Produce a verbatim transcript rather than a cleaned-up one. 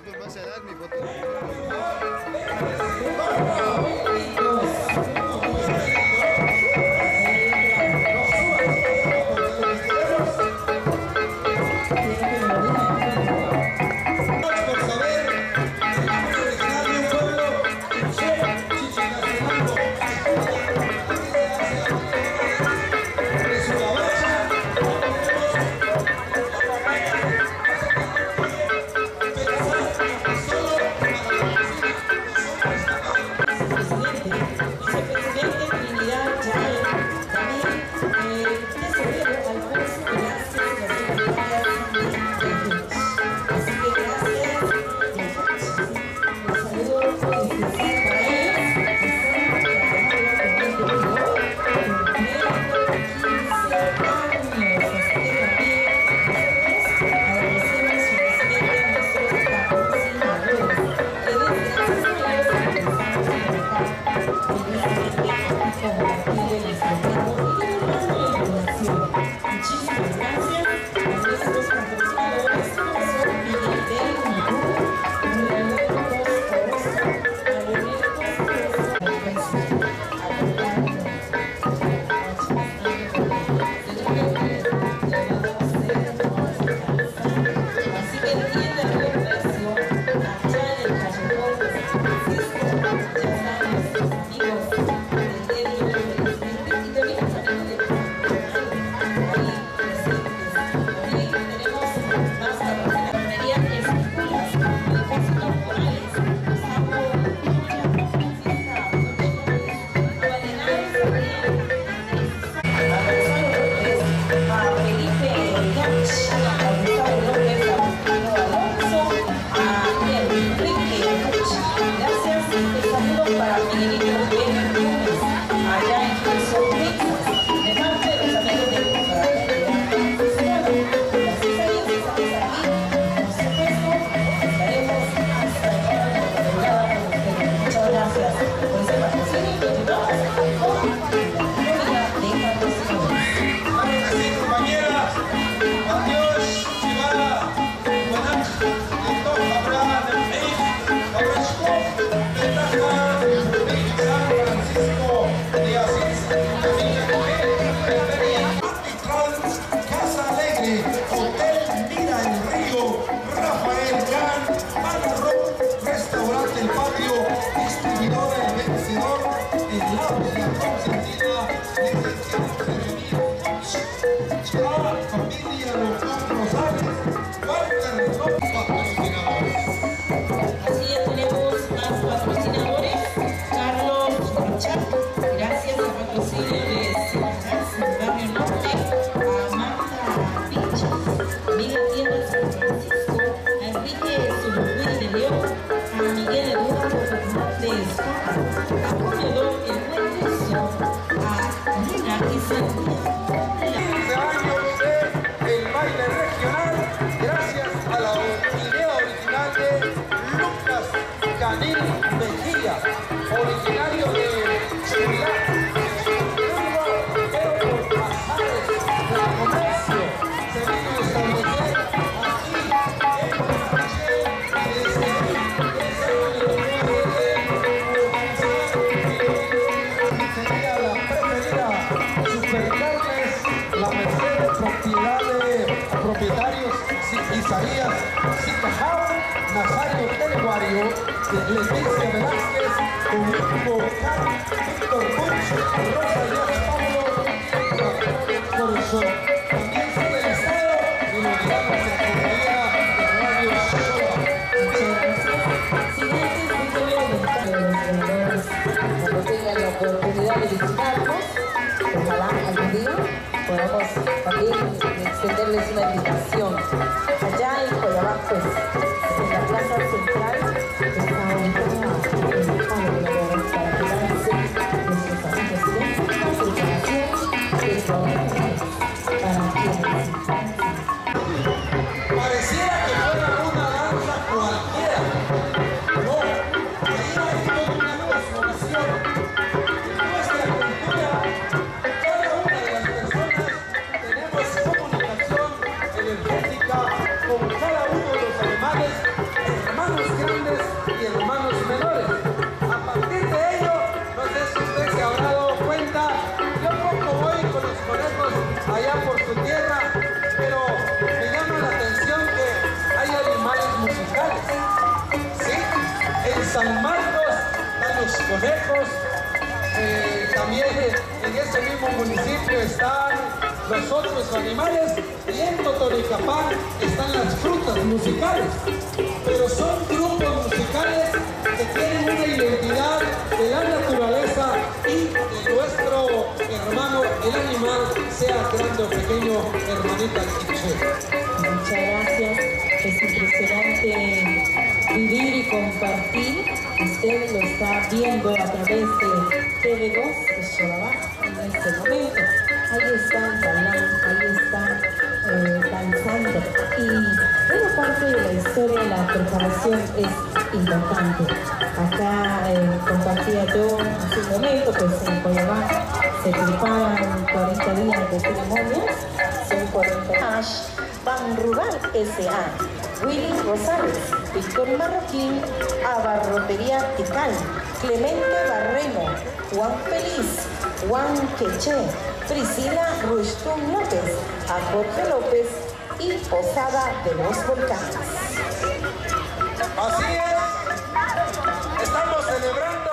por más edad, mi foto. Originario de Chile, pero por pasajes de comercio se vino a establecer aquí en Guanacaste y desde ahí es el sería la preferida Supercarnes, la Mercedes, propiedad de propietarios Isaías Sicajao, Nazario Teleguario, Leticia Velázquez, Domingo Car, Víctor Poncho, Rosa Díaz Pablo, Corso. También fue del Estado y lo digamos en compañía de Radio Shoah. Muchas gracias. Siguientes funcionarios cuando tengan la oportunidad de visitarnos, ojalá algún día podamos también extenderles una invitación. Allá en Coyabá, pues, en la plaza central, está ubicada el Pablo para que lancen nuestros amigos idénticos, preparación de trabajo para quienes. Pareciera que fuera una danza cualquiera. No, ahí hay toda una cosmovisión. Nuestra cultura, cada una de las personas tenemos comunicación energética con cada uno de los animales. conejos. Eh, también en este mismo municipio están los otros animales y en Totonicapán están las frutas musicales. Pero son grupos musicales que tienen una identidad de la naturaleza y de nuestro hermano, el animal, sea grande o pequeño, hermanita Quiché. Muchas gracias. Es impresionante vivir y compartir. Usted lo está viendo a través de T V dos de Xolabá en este momento. Ahí están bailando, ahí están eh, danzando. Y buena parte de la historia, la preparación es importante. Acá eh, compartía yo hace un momento, pues en Coyabá se preparan cuarenta días de ceremonias, son cuarenta Ash, Ban Rural S A, Willy Rosales, Víctor Marroquín, Abarrotería Tikal, Clemente Barreno, Juan Feliz, Juan Queché, Priscila Rustum López, a Jorge López y Posada de los Volcanes. Así es, estamos celebrando